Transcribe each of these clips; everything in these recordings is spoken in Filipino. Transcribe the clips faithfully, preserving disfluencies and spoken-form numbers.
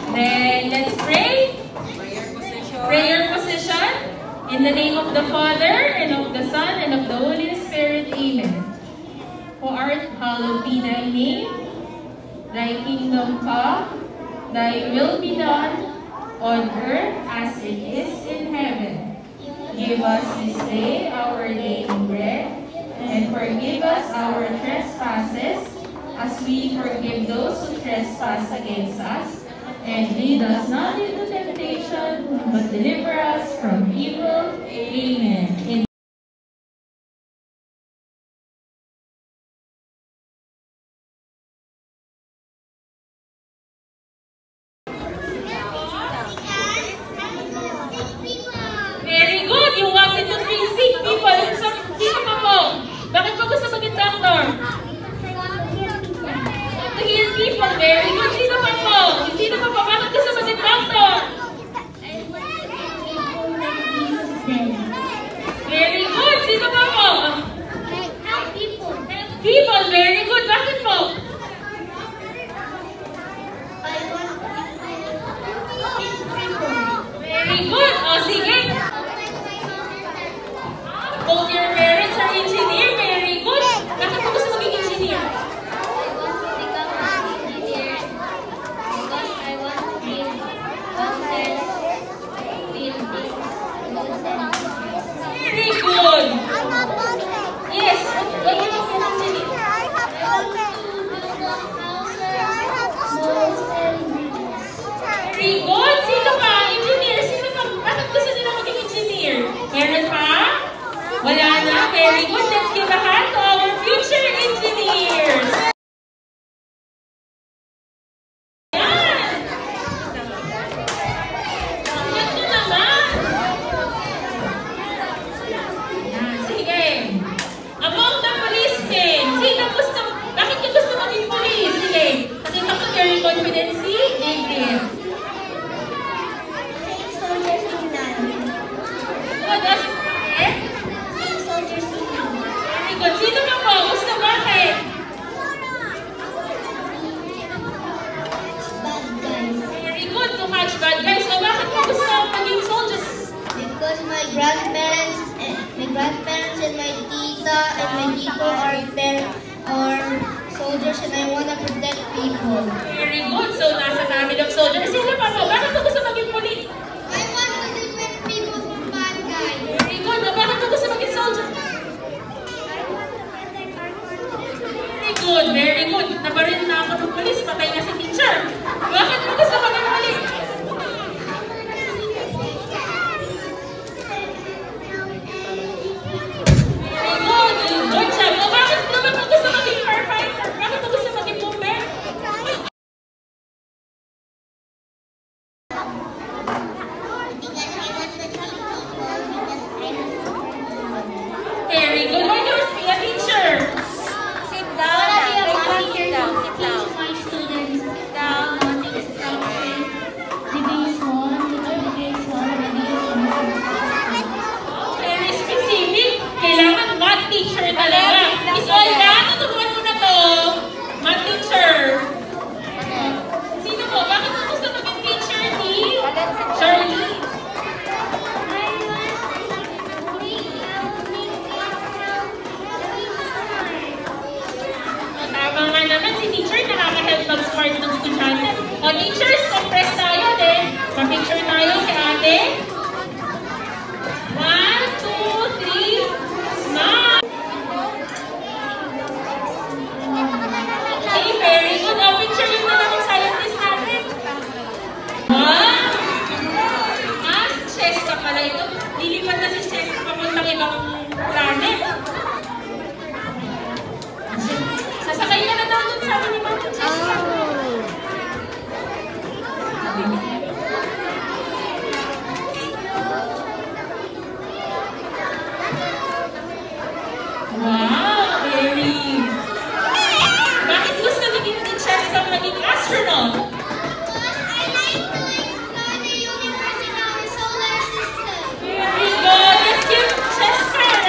Then let's pray. Prayer position. Prayer position. In the name of the Father, and of the Son, and of the Holy Spirit. Amen. O art, hallowed be thy name. Thy kingdom come. Thy will be done on earth as it is in heaven. Give us this day our daily bread, and forgive us our trespasses, as we forgive those who trespass against us. And lead us not into temptation, but deliver us from evil. Amen. In Very good! You wanted to be sick people. Sino pa po? Bakit mo gusto maging doctor? To heal people. Very good. Sino pa po? Sino pa po? Bakit gusto maging doctor? Very good. Sino pa po? People. Very good. Bakit po? Very good. O, sige. Both your parents are engineer. Very good. Bakit mo gusto maging engineer? Very good. Yes. What do you want to engineer? Very good. Sino pa? Engineer. Sino pa? Bakit gusto nila maging engineer? Meron pa? Wala na? Very good. Let's give a hand to our future engineers. Yan. Ito naman. Yan. Sige. Among the policemen, sino gusto? Bakit ka gusto maging police? Sige. Nakita ko very confident si Adrian. What does it say? Very good. Sino pa po? Gusto bakit? Very good to catch bad guys. So bakit mo gusto maging soldiers? Because my grandparents, eh, my grandparents and my tita and my tito are parents are soldiers, and I want to protect people. Very good. So nasa family of soldiers. Sino pa po? Bakit mo gusto maging police? I want to defend people from bad guys. Very good. Bakit mo gusto maging soldier? Very good. Very good. Nabaril na ako ng police. Patay na si teacher. Bakit mo gusto maging police? Very good. Good job. O bakit naman mo gusto maging firefighter? Bakit mo gusto maging bomber? Very good. Why do you be a teacher? Sit down. Sit down. Sit down. My students Sit down. Very specific. Kailangan math teacher talaga. Isolda, tuturuan mo na to. Math teacher. Sino po? Bakit mo gusto maging teacher ni Charlie? O, tama nga naman si teacher. Nakaka-help mag-smart ng estudyante. O, teachers, compress tayo din. Pa-picture tayo si ate. One, two, three, smile. Okay, very good. O, picture yun na lang yung scientist natin. One. Ah, si Cheska pala ito. Lilipat na si Cheska papuntang ibang planet. Sasakay ka na daw dun sa amin ni Mama Cheska. Wow, very. Bakit gusto naging ni Cheska maging astronaut? I like to explore the universe in our solar system. Very good. Let's give Cheska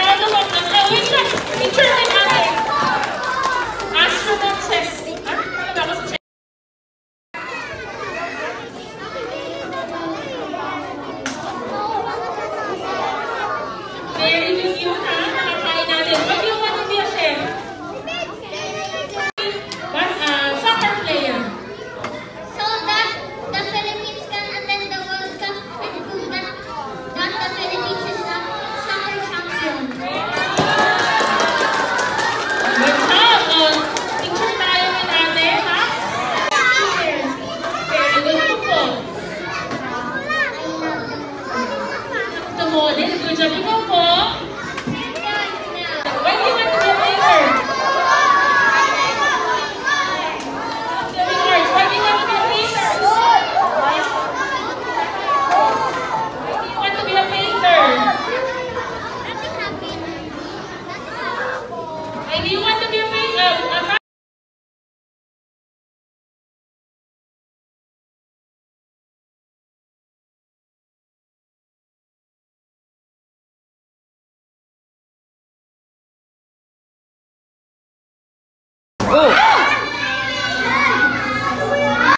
Okay, do you want to